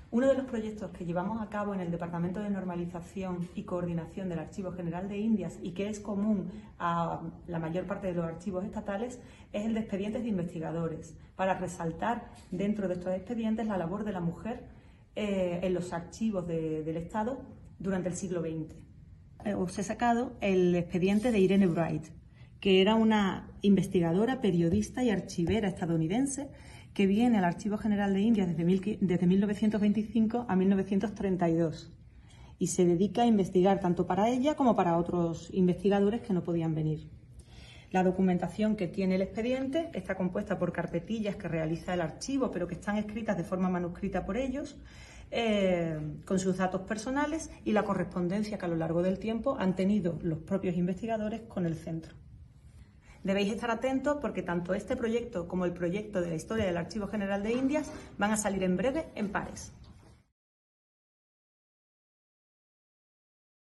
Uno de los proyectos que llevamos a cabo en el Departamento de Normalización y Coordinación del Archivo General de Indias y que es común a la mayor parte de los archivos estatales es el de expedientes de investigadores, para resaltar dentro de estos expedientes la labor de la mujer en los archivos del Estado durante el siglo XX. Os he sacado el expediente de Irene Wright, que era una investigadora, periodista y archivera estadounidense que viene al Archivo General de Indias desde 1925 a 1932 y se dedica a investigar tanto para ella como para otros investigadores que no podían venir. La documentación que tiene el expediente está compuesta por carpetillas que realiza el archivo, pero que están escritas de forma manuscrita por ellos, con sus datos personales y la correspondencia que a lo largo del tiempo han tenido los propios investigadores con el centro. Debéis estar atentos porque tanto este proyecto como el proyecto de la historia del Archivo General de Indias van a salir en breve en pares.